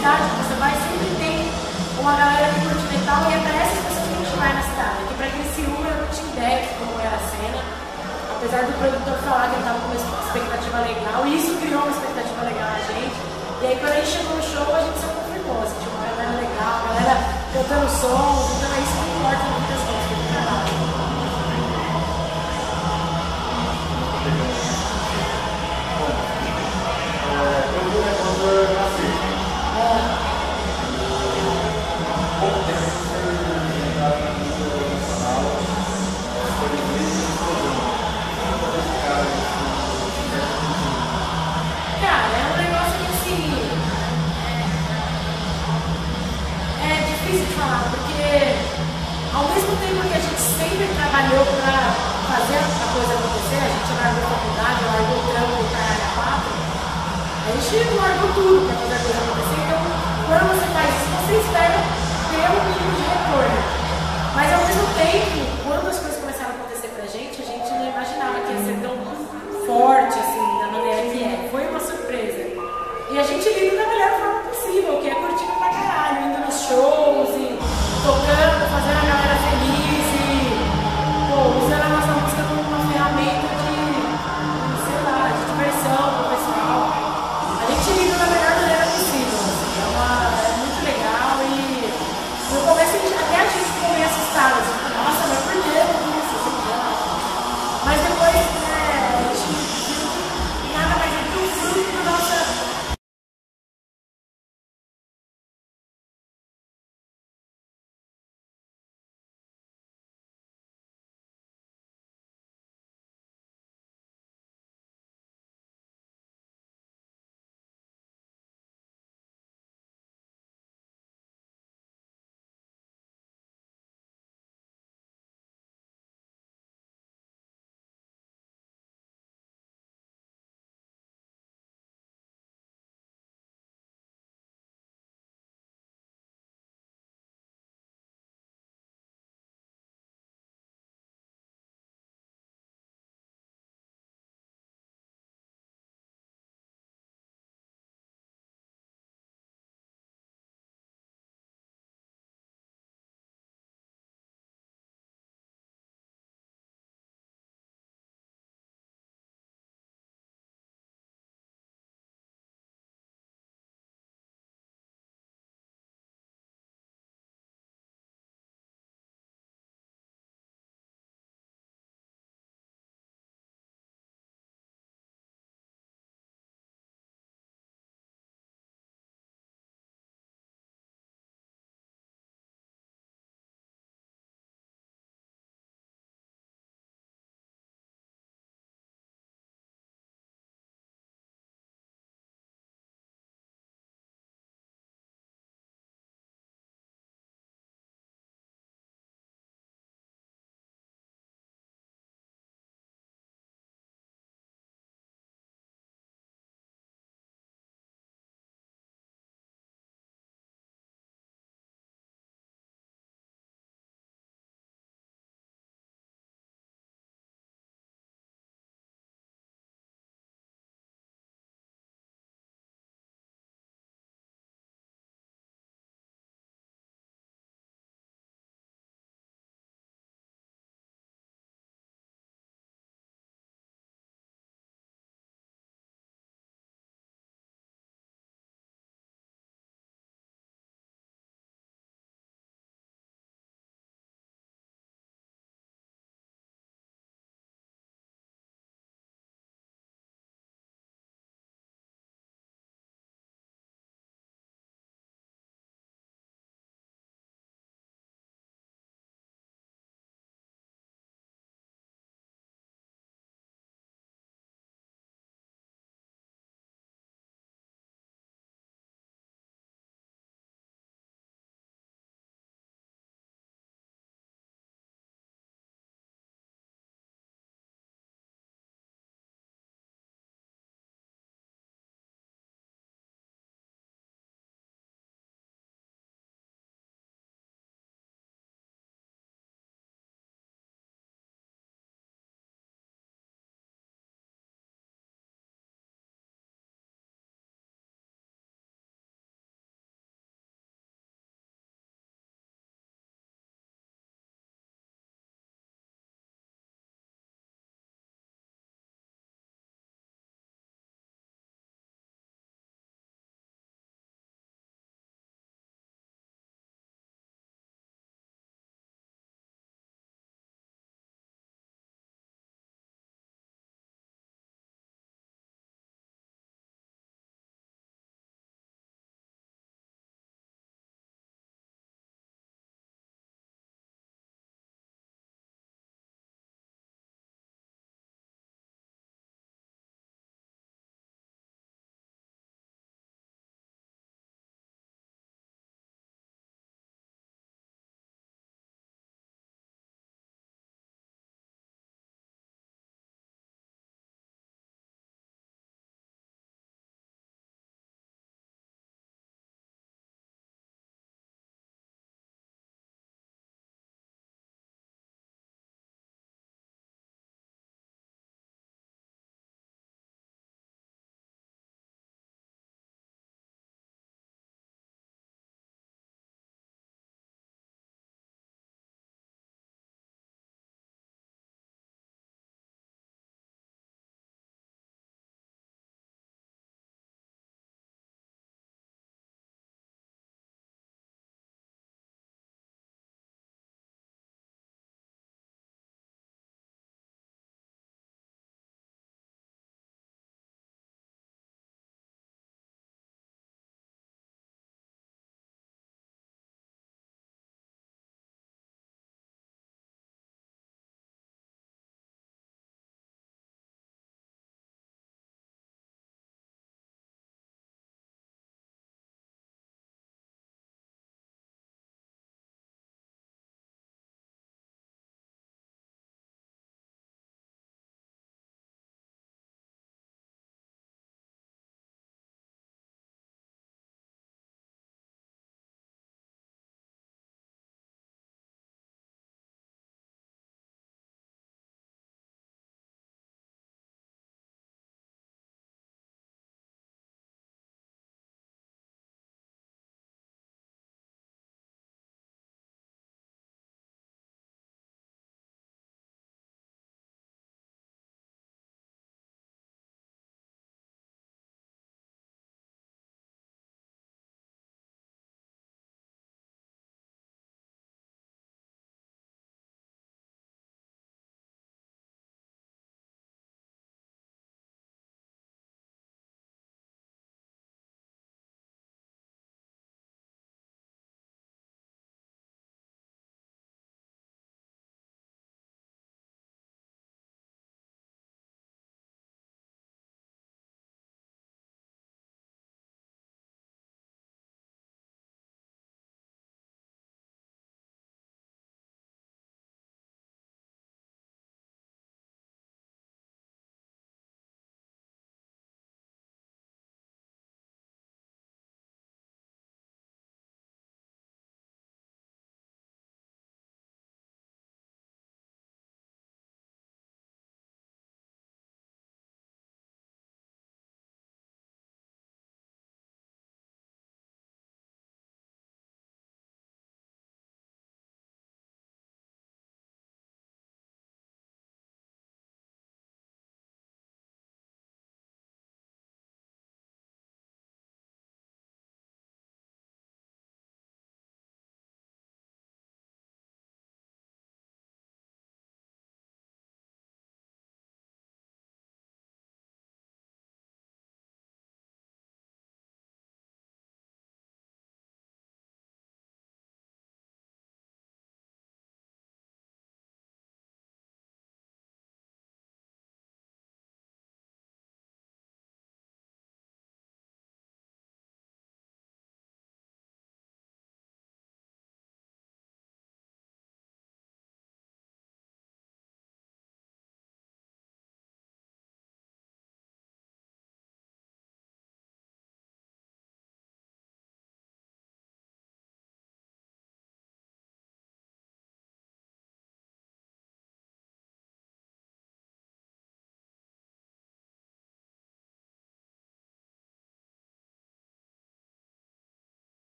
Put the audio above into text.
cidade que você vai, sempre tem uma galera que curte metal e é para essas pessoas que a gente vai na cidade. Aqui para Criciúma eu não tinha ideia de como era a cena, apesar do produtor falar que ele estava com uma expectativa legal, e isso criou uma expectativa legal na gente. E aí quando a gente chegou no show, a gente só confirmou, assim, tinha uma galera legal, a galera cantando sons, então é isso que importa em muitas coisas do trabalho. Eu vi o Revolver nascer. Pouco tempo foi entrado na cultura nacional, foi desde o programa. Cara, é um negócio que assim. É difícil de falar, porque ao mesmo tempo que a gente sempre trabalhou para fazer a coisa acontecer, a gente largou a faculdade, largou o trampo e caralho a quatro, a gente largou tudo para fazer a coisa acontecer. Então, quando você faz isso, você espera ter um mínimo de